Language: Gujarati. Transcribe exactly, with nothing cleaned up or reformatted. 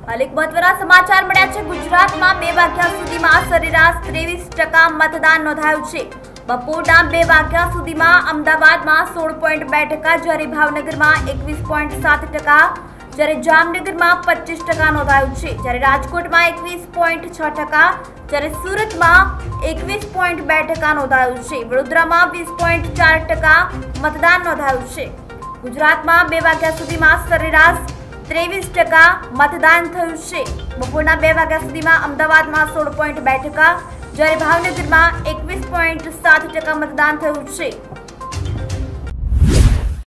હાલ એક મહત્વના સમાચાર મળ્યા છે। ગુજરાતમાં બે વાગ્યા સુધીમાં સરેરાશ ત્રેવીસ ટકા મતદાન નોંધાયું છે। બપોરના બે વાગ્યા સુધીમાં અમદાવાદમાં સોળ પોઈન્ટ બે ટકા, જ્યારે ભાવનગરમાં એકવીસ પોઈન્ટ સાત ટકા, જ્યારે જામનગરમાં પચીસ ટકા નોંધાયું છે, જ્યારે રાજકોટમાં એકવીસ પોઈન્ટ છ ટકા, જ્યારે સુરતમાં એકવીસ પોઈન્ટ બે ટકા નોંધાયું છે। વડોદરામાં વીસ પોઈન્ટ ચાર ટકા મતદાન નોંધાયું છે। ગુજરાતમાં બે વાગ્યા સુધીમાં સરેરાશ ત્રેવીસ ટકા મતદાન થયું છે। બપોરના બે વાગ્યા સુધીમાં અમદાવાદમાં સોળ પોઈન્ટ બે ટકા, જ્યારે ભાવનગરમાં એકવીસ પોઈન્ટ સાત ટકા મતદાન થયું છે।